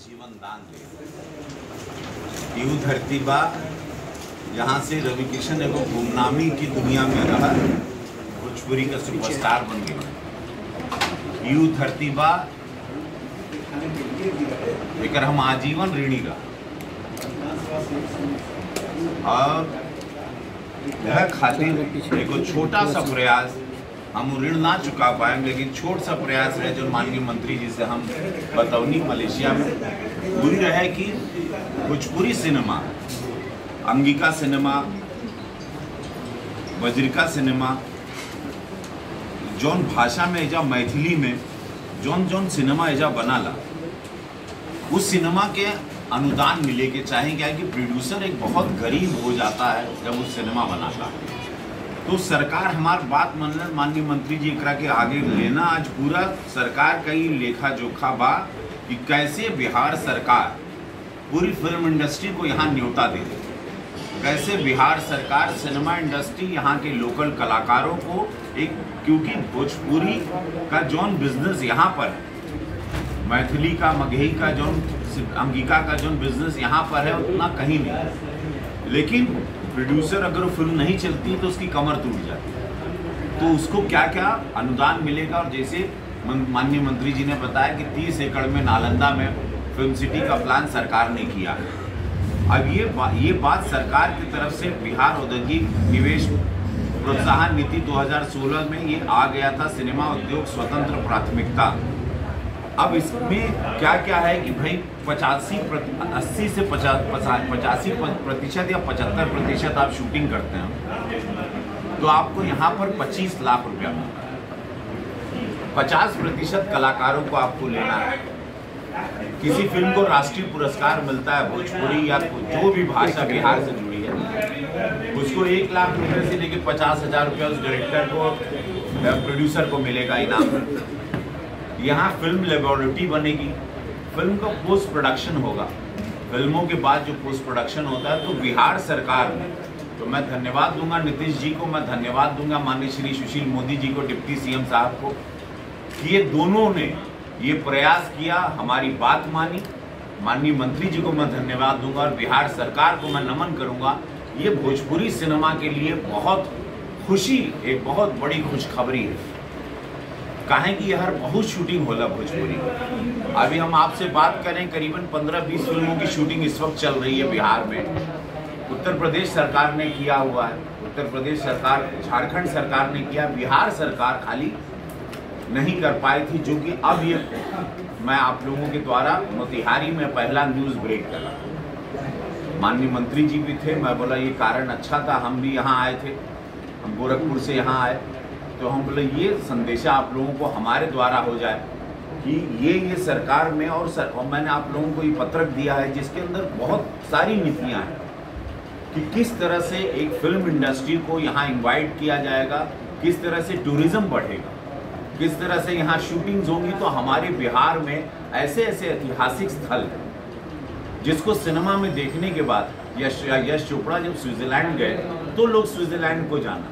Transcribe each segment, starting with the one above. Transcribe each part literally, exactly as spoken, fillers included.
जीवन दान दे। यूं धरती बा यहाँ से रवि किशन एगो गुमनामी की दुनिया में रहा, भोजपुरी का सुपरस्टार बन गया। यूं धरती बा एक हम आजीवन ऋणी रहा और यह खातिर एगो छोटा सा प्रयास हम ऋण ना चुका पाएंगे, लेकिन छोट सा प्रयास है जो माननीय मंत्री जी से हम बतौनी मलेशिया में दूरी रहे कि Bhojpuri cinema, Angika cinema, Vajjika cinema, जौन भाषा में एजा मैथिली में जौन जौन सिनेमा एजा बनाला उस सिनेमा के अनुदान मिले के चाहे क्या कि प्रोड्यूसर एक बहुत गरीब हो जाता है जब उस सिनेमा बनाता है। तो सरकार हमार बात मानना माननीय मंत्री जी एकरा के आगे लेना, आज पूरा सरकार का ही लेखा जोखा बा कि कैसे बिहार सरकार पूरी फिल्म इंडस्ट्री को यहाँ न्योता दे दे, कैसे बिहार सरकार सिनेमा इंडस्ट्री यहाँ के लोकल कलाकारों को एक, क्योंकि भोजपुरी का जौन बिजनेस यहाँ पर है, मैथिली का, मगही का, जौन अंगिका का जौन बिजनेस यहाँ पर है उतना कहीं नहीं। लेकिन प्रोड्यूसर अगर वो फिल्म नहीं चलती तो उसकी कमर टूट जाती है। तो उसको क्या क्या अनुदान मिलेगा, और जैसे माननीय मंत्री जी ने बताया कि तीस एकड़ में नालंदा में फिल्म सिटी का प्लान सरकार ने किया है। अब ये बा, ये बात सरकार की तरफ से बिहार औद्योगिक निवेश प्रोत्साहन नीति दो हज़ार सोलह में ये आ गया था, सिनेमा उद्योग स्वतंत्र प्राथमिकता। अब इसमें क्या क्या है कि भाई पचासी अस्सी से पचासी प्रतिशत या पचहत्तर प्रतिशत आप शूटिंग करते हैं तो आपको यहाँ पर पच्चीस लाख रुपया मिलता है। पचास प्रतिशत कलाकारों को आपको लेना है। किसी फिल्म को राष्ट्रीय पुरस्कार मिलता है भोजपुरी या जो भी भाषा बिहार से जुड़ी है, उसको एक लाख रुपये से लेकर पचास हजार रुपया उस डायरेक्टर को, प्रोड्यूसर को मिलेगा इनाम। यहाँ फिल्म लेबोरेटरी बनेगी, फिल्म का पोस्ट प्रोडक्शन होगा, फिल्मों के बाद जो पोस्ट प्रोडक्शन होता है। तो बिहार सरकार ने, तो मैं धन्यवाद दूंगा नीतीश जी को, मैं धन्यवाद दूंगा माननीय श्री सुशील मोदी जी को, डिप्टी सीएम साहब को, कि ये दोनों ने ये प्रयास किया, हमारी बात मानी। माननीय मंत्री जी को मैं धन्यवाद दूंगा और बिहार सरकार को मैं नमन करूंगा। ये भोजपुरी सिनेमा के लिए बहुत खुशी, एक बहुत बड़ी खुशखबरी है। काहे कि हर बहुत शूटिंग होला भोजपुरी। अभी हम आपसे बात करें, करीबन पंद्रह बीस फिल्मों की शूटिंग इस वक्त चल रही है बिहार में। उत्तर प्रदेश सरकार ने किया हुआ है, उत्तर प्रदेश सरकार, झारखंड सरकार ने किया, बिहार सरकार खाली नहीं कर पाई थी, जो कि अब ये मैं आप लोगों के द्वारा मोतिहारी में पहला न्यूज़ ब्रेक करा। माननीय मंत्री जी भी थे, मैं बोला ये कारण अच्छा था, हम भी यहाँ आए थे, हम गोरखपुर से यहाँ आए, तो हम बोले ये संदेशा आप लोगों को हमारे द्वारा हो जाए कि ये ये सरकार में और, सर, और मैंने आप लोगों को ये पत्रक दिया है जिसके अंदर बहुत सारी नीतियाँ हैं कि किस तरह से एक फिल्म इंडस्ट्री को यहाँ इनवाइट किया जाएगा, किस तरह से टूरिज्म बढ़ेगा, किस तरह से यहाँ शूटिंग्स होंगी। तो हमारे बिहार में ऐसे ऐसे ऐतिहासिक स्थल हैं जिसको सिनेमा में देखने के बाद यश यश चोपड़ा जब स्विट्जरलैंड गए तो लोग स्विट्जरलैंड को जाना।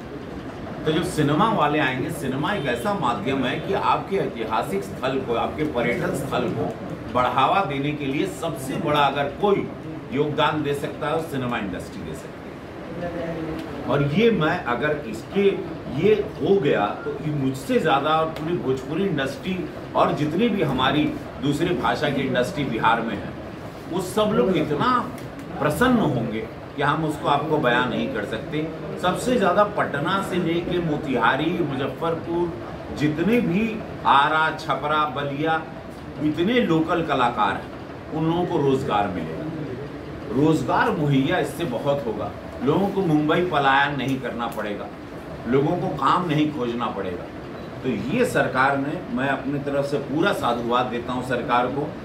तो जब सिनेमा वाले आएंगे, सिनेमा एक ऐसा माध्यम है कि आपके ऐतिहासिक स्थल को, आपके पर्यटन स्थल को बढ़ावा देने के लिए सबसे बड़ा अगर कोई योगदान दे सकता है, सिनेमा इंडस्ट्री दे सकती है। और ये मैं अगर इसके ये हो गया तो मुझसे ज़्यादा और पूरी भोजपुरी इंडस्ट्री और जितनी भी हमारी दूसरी भाषा की इंडस्ट्री बिहार में है, वो सब लोग इतना प्रसन्न होंगे कि हम उसको आपको बयान नहीं कर सकते। सबसे ज़्यादा पटना से लेके मोतिहारी, मुजफ्फरपुर, जितने भी आरा, छपरा, बलिया, इतने लोकल कलाकार हैं, उन लोगों को रोज़गार मिलेगा। रोज़गार मुहैया इससे बहुत होगा। लोगों को मुंबई पलायन नहीं करना पड़ेगा, लोगों को काम नहीं खोजना पड़ेगा। तो ये सरकार ने, मैं अपनी तरफ से पूरा साधुवाद देता हूँ सरकार को।